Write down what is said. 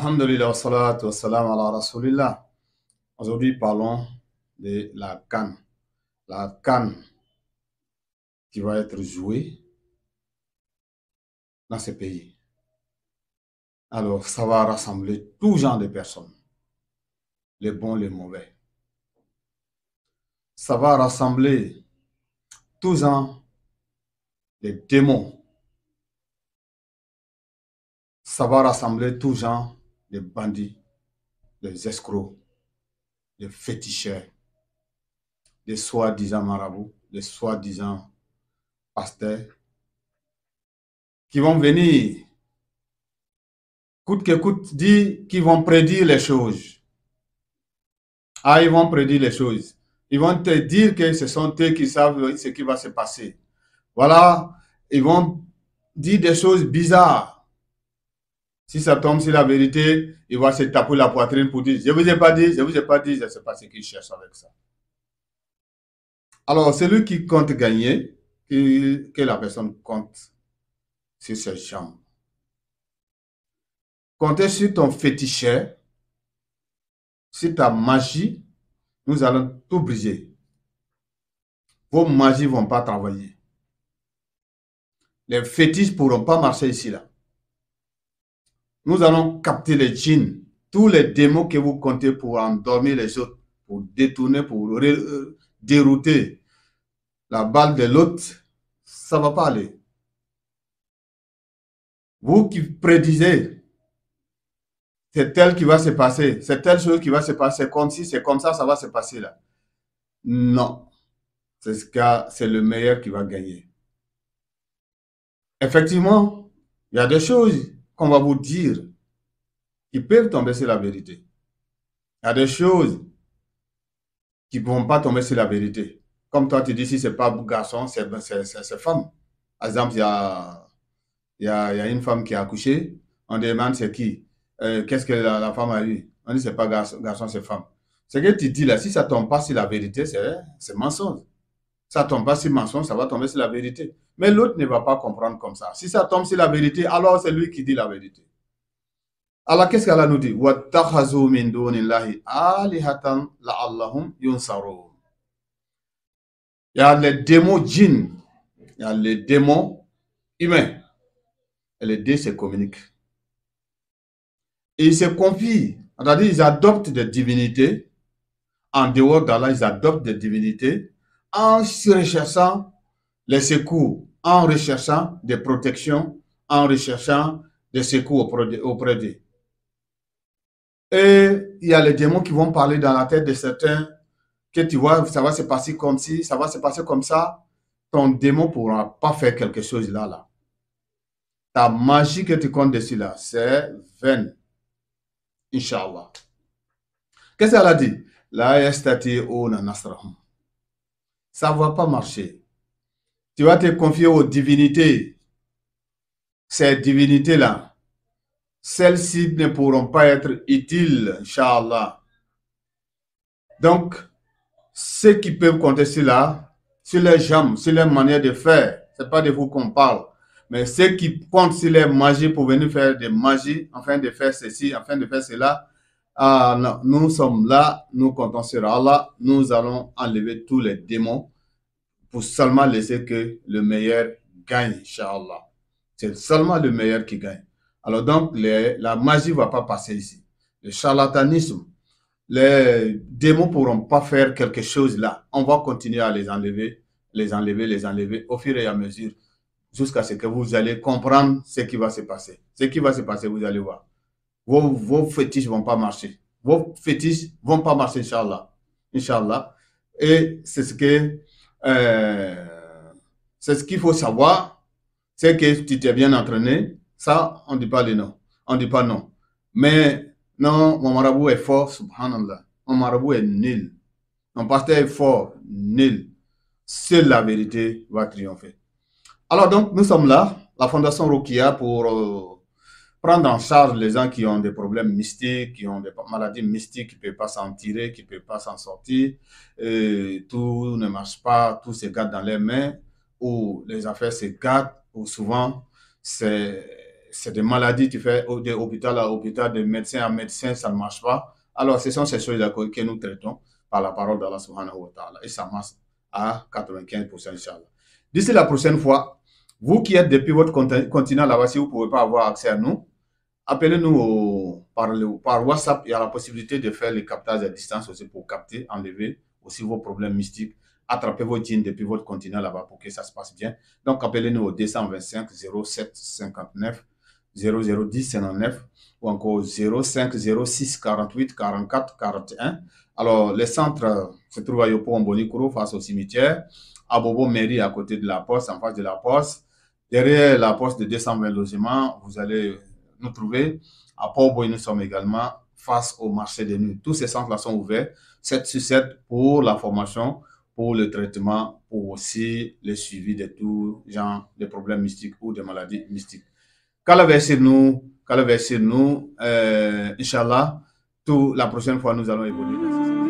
Alhamdulillah, wassalatu wassalam ala rasulillah. Aujourd'hui, parlons de la CAN. La CAN qui va être jouée dans ce pays. Alors, ça va rassembler tout genre de personnes, les bons, les mauvais. Ça va rassembler tout genre de démons. Ça va rassembler tout genre de bandits, des escrocs, des féticheurs, des soi-disant marabouts, des soi-disant pasteurs, qui vont venir, coûte que coûte, dire qu'ils vont prédire les choses. Ah, ils vont prédire les choses. Ils vont te dire que ce sont eux qui savent ce qui va se passer. Voilà, ils vont dire des choses bizarres. Si ça tombe sur la vérité, il va se taper la poitrine pour dire, je ne vous ai pas dit, je ne vous ai pas dit, je ne sais pas ce qu'ils cherchent avec ça. Alors, celui qui compte gagner, que la personne compte sur ses jambes. Comptez sur ton féticheur, sur ta magie, nous allons tout briser. Vos magies ne vont pas travailler. Les fétiches ne pourront pas marcher ici, là. Nous allons capter les djinns, tous les démons que vous comptez pour endormir les autres, pour détourner, pour dérouter la balle de l'autre, ça ne va pas aller. Vous qui prédisez, c'est tel qui va se passer, c'est telle chose qui va se passer, comme si c'est comme ça va se passer là. Non, c'est le meilleur qui va gagner. Effectivement, il y a des choses qu'on va vous dire qui peuvent tomber sur la vérité. Il y a des choses qui ne vont pas tomber sur la vérité. Comme toi, tu dis, si ce n'est pas garçon, c'est femme. Par exemple, il y a une femme qui a accouché, on demande c'est qui, qu'est-ce que la femme a eu. On dit c'est pas garçon, c'est femme. Ce que tu dis là, si ça ne tombe pas sur la vérité, c'est mensonge. Ça ne tombe pas sur mensonge, ça va tomber sur la vérité. Mais l'autre ne va pas comprendre comme ça. Si ça tombe sur la vérité, alors c'est lui qui dit la vérité. Alors, qu'est-ce qu'Allah nous dit? وَاتَّخَذُوا مِن دُونِ اللَّهِ آلِهَةً لَعَلَّهُمْ يُنصَرُونَ. Il y a les démons djinns, il y a les démons humains. Et les deux se communiquent. Et ils se confient, c'est-à-dire ils adoptent des divinités. En dehors d'Allah, ils adoptent des divinités en recherchant les secours, en recherchant des protections, en recherchant des secours auprès d'eux. Et il y a les démons qui vont parler dans la tête de certains que tu vois, ça va se passer comme ci, ça va se passer comme ça. Ton démon ne pourra pas faire quelque chose là. Ta magie que tu comptes dessus là, c'est vaine. Inch'Allah. Qu'est-ce qu'elle a dit? La yastati'una nasrahum. Ça ne va pas marcher. Tu vas te confier aux divinités. Ces divinités-là, celles-ci ne pourront pas être utiles, Inch'Allah. Donc, ceux qui peuvent compter sur là, sur les jambes, sur les manières de faire, ce n'est pas de vous qu'on parle, mais ceux qui comptent sur les magies pour venir faire des magies, afin de faire ceci, afin de faire cela, non, nous sommes là, nous comptons sur Allah, nous allons enlever tous les démons pour seulement laisser que le meilleur gagne, Inch'Allah. C'est seulement le meilleur qui gagne. Alors donc, la magie ne va pas passer ici. Le charlatanisme, les démons ne pourront pas faire quelque chose là. On va continuer à les enlever, au fur et à mesure, jusqu'à ce que vous allez comprendre ce qui va se passer. Ce qui va se passer, vous allez voir. Vos fétiches ne vont pas marcher. Vos fétiches ne vont pas marcher, Inch'Allah. Inch'Allah. Et c'est ce qu'il faut savoir, c'est que tu t'es bien entraîné. Ça, on ne dit pas les noms. On ne dit pas non. Mais non, mon marabout est fort, subhanallah. Mon marabout est nul. Mon pasteur est fort, nul. Seule la vérité va triompher. Alors donc, nous sommes là, la Fondation Rokia, pour prendre en charge les gens qui ont des problèmes mystiques, qui ont des maladies mystiques, qui ne peuvent pas s'en tirer, qui ne peuvent pas s'en sortir. Tout ne marche pas, tout se gâte dans les mains, ou les affaires se gâtent, ou souvent c'est c'est des maladies, tu fais d'hôpital à hôpital, de médecin à médecin, ça ne marche pas. Alors, ce sont ces choses-là que nous traitons par la parole d'Allah subhanahu wa ta'ala. Et ça marche à 95%, Inch'Allah. D'ici la prochaine fois, vous qui êtes depuis votre continent là-bas, si vous ne pouvez pas avoir accès à nous, appelez-nous par WhatsApp. Il y a la possibilité de faire les captages à distance aussi pour capter, enlever aussi vos problèmes mystiques. Attrapez vos djinns depuis votre continent là-bas pour que ça se passe bien. Donc, appelez-nous au 225 07 59 0010 59 ou encore 05 06 48 44 41. Alors, les centres se trouvent à Yopo, en Bonikoro, face au cimetière. À Bobo Mairie, à côté de la poste, en face de la poste. Derrière la poste de 220 logements, vous allez nous trouver. À Port-Boy, nous sommes également face au marché de nuit. Tous ces centres-là sont ouverts 7 sur 7 pour la formation, pour le traitement, pour aussi le suivi de tout genre de problèmes mystiques ou de maladies mystiques. Qu'Allah veille sur nous, Inch'Allah, la prochaine fois, nous allons évoluer dans ce sens.